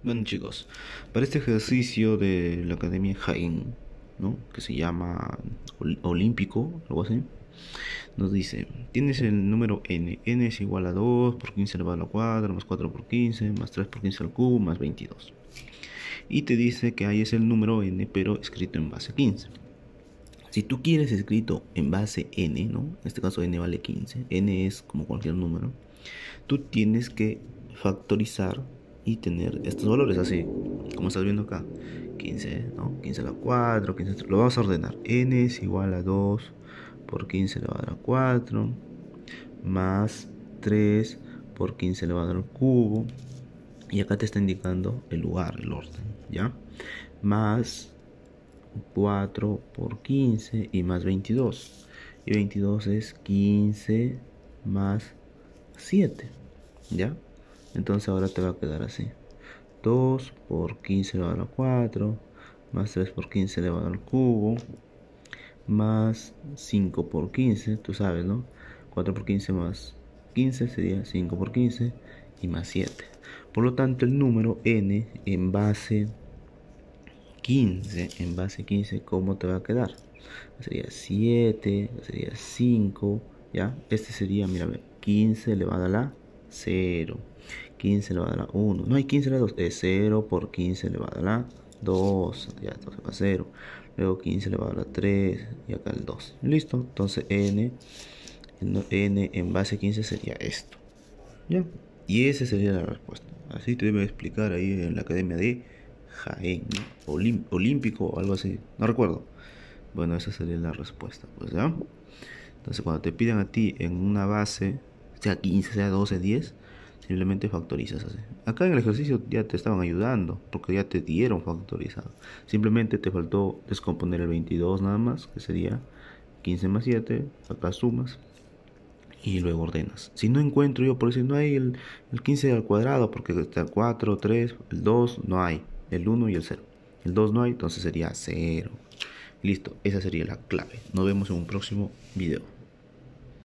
Bueno chicos, para este ejercicio de la Academia Jaén, ¿no? Que se llama Olímpico, algo así, nos dice, tienes el número n es igual a 2 por 15 elevado a la 4, más 4 por 15, más 3 por 15 al cubo, más 22. Y te dice que ahí es el número n, pero escrito en base 15. Si tú quieres escrito en base n, ¿no? En este caso n vale 15, n es como cualquier número, tú tienes que factorizar y tener estos valores así, como estás viendo acá. 15, ¿no? 15 a la 4, 15, lo vamos a ordenar. N es igual a 2 por 15 elevado a la 4, más 3 por 15 elevado al cubo. Y acá te está indicando el lugar, el orden, ¿ya? Más 4 por 15 y más 22. Y 22 es 15 más 7, ¿ya? Entonces ahora te va a quedar así. 2 por 15 elevado a la 4, más 3 por 15 elevado al cubo, más 5 por 15, tú sabes, ¿no? 4 por 15 más 15 sería 5 por 15 y más 7. Por lo tanto, el número n en base 15, ¿cómo te va a quedar? Sería 7, sería 5, ¿ya? Este sería, mira, 15 elevado a la 0, 15 elevado a la 1, no hay 15 elevado a la 2, es 0 por 15 elevado a la 2, ya entonces va a 0, luego 15 elevado a la 3 y acá el 2, listo, entonces n en base 15 sería esto, ¿ya? Y esa sería la respuesta, así te debe explicar ahí en la academia de Jaén, ¿no? Olímpico o algo así, no recuerdo. Bueno, esa sería la respuesta, pues ya. Entonces, cuando te pidan a ti en una base, sea 15, sea 12, 10, simplemente factorizas así. Acá en el ejercicio ya te estaban ayudando, porque ya te dieron factorizado. Simplemente te faltó descomponer el 22 nada más, que sería 15 más 7, acá sumas y luego ordenas. Si no encuentro yo, por decir, no hay el 15 al cuadrado, porque está el 4, 3, el 2, no hay, el 1 y el 0. El 2 no hay, entonces sería 0. Listo, esa sería la clave. Nos vemos en un próximo video.